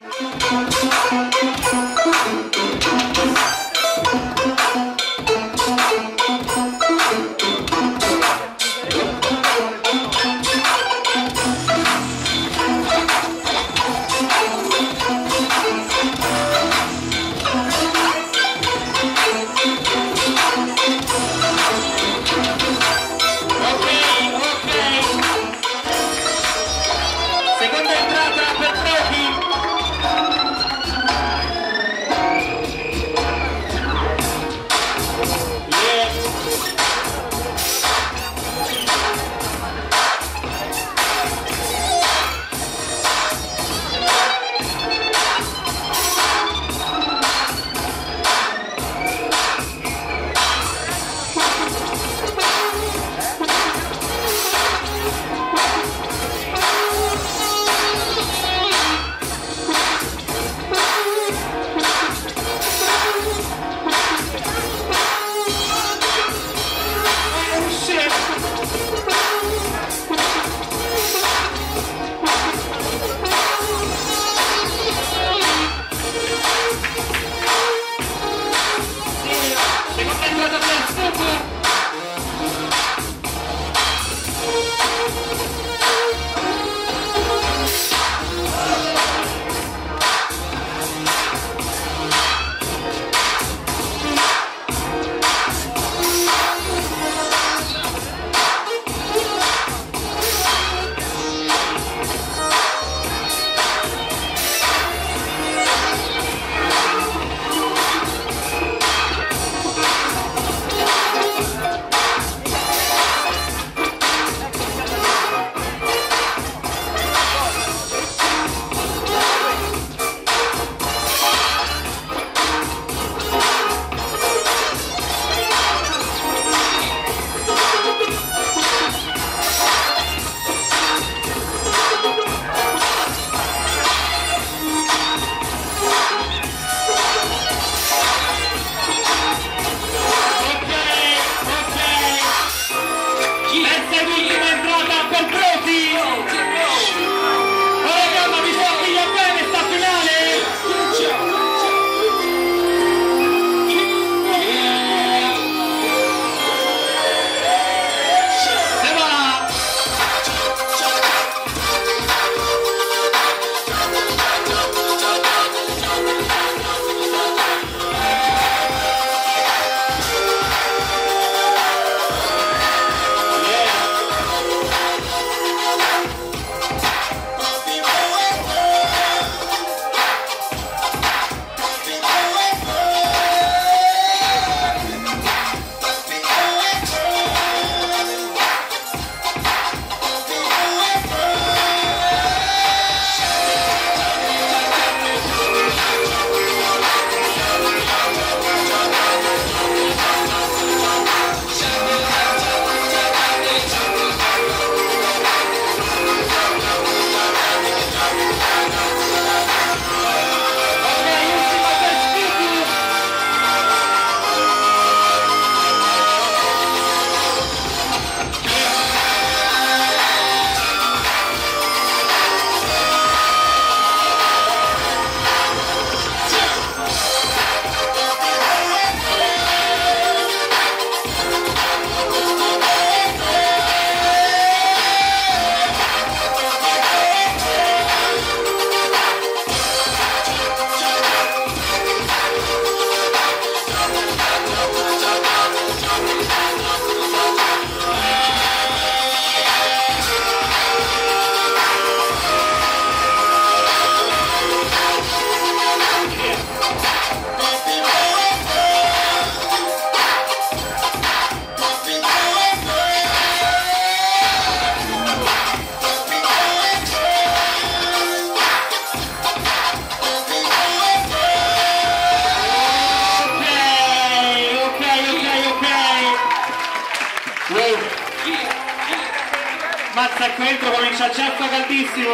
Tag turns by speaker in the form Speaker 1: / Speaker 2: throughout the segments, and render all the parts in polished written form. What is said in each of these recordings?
Speaker 1: Mazza qui dentro comincia il ciaffo caldissimo.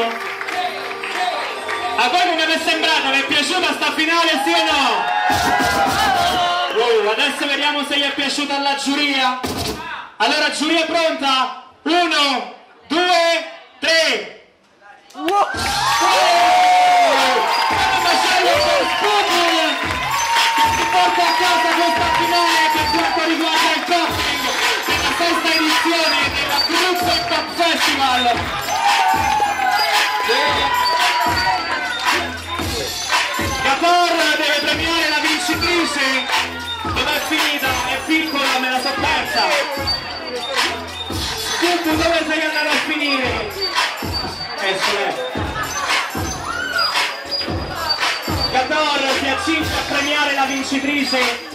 Speaker 1: A voi come vi è sembrata? Vi è piaciuta sta finale, sì o no? Adesso vediamo se gli è piaciuta alla giuria. Allora, giuria pronta? 1, 2, 3. applauso per Sputnik che si porta a casa questa finale per quanto riguarda il coaching della sesta edizione della Gruppo Top Festival. Gator deve premiare la vincitrice. Dov'è finita? È piccola, me la so persa. Tu dove sei andato a finire? Gator si accinge a premiare la vincitrice